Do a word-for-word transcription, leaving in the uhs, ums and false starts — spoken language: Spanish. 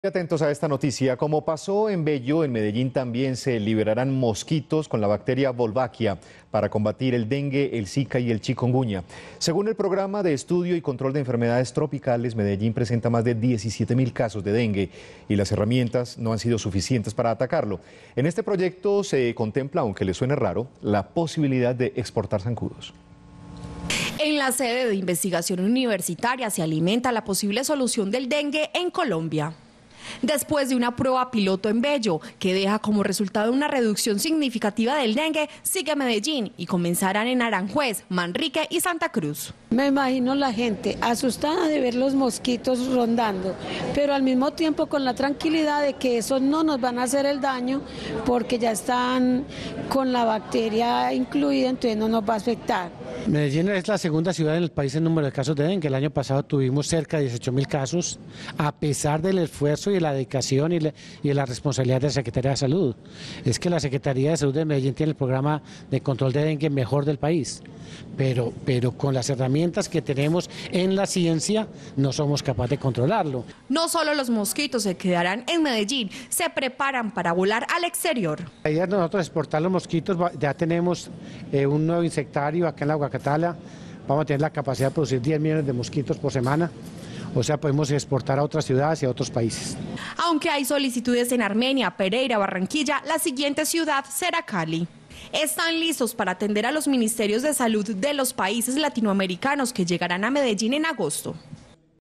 Atentos a esta noticia. Como pasó en Bello, en Medellín también se liberarán mosquitos con la bacteria Wolbachia para combatir el dengue, el zika y el chikungunya. Según el programa de estudio y control de enfermedades tropicales, Medellín presenta más de diecisiete mil casos de dengue y las herramientas no han sido suficientes para atacarlo. En este proyecto se contempla, aunque le suene raro, la posibilidad de exportar zancudos. En la sede de investigación universitaria se alimenta la posible solución del dengue en Colombia. Después de una prueba piloto en Bello, que deja como resultado una reducción significativa del dengue, sigue Medellín y comenzarán en Aranjuez, Manrique y Santa Cruz. Me imagino la gente asustada de ver los mosquitos rondando, pero al mismo tiempo con la tranquilidad de que esos no nos van a hacer el daño porque ya están con la bacteria incluida, entonces no nos va a afectar. Medellín es la segunda ciudad en el país en número de casos de dengue. El año pasado tuvimos cerca de dieciocho mil casos, a pesar del esfuerzo y de la dedicación y, le, y de la responsabilidad de la Secretaría de Salud. Es que la Secretaría de Salud de Medellín tiene el programa de control de dengue mejor del país, pero, pero con las herramientas que tenemos en la ciencia no somos capaces de controlarlo. No solo los mosquitos se quedarán en Medellín, se preparan para volar al exterior. La idea de nosotros exportar los mosquitos, ya tenemos eh, un nuevo insectario acá en la Guacatala, vamos a tener la capacidad de producir diez millones de mosquitos por semana. O sea, podemos exportar a otras ciudades y a otros países. Aunque hay solicitudes en Armenia, Pereira, Barranquilla, la siguiente ciudad será Cali. Están listos para atender a los ministerios de salud de los países latinoamericanos que llegarán a Medellín en agosto.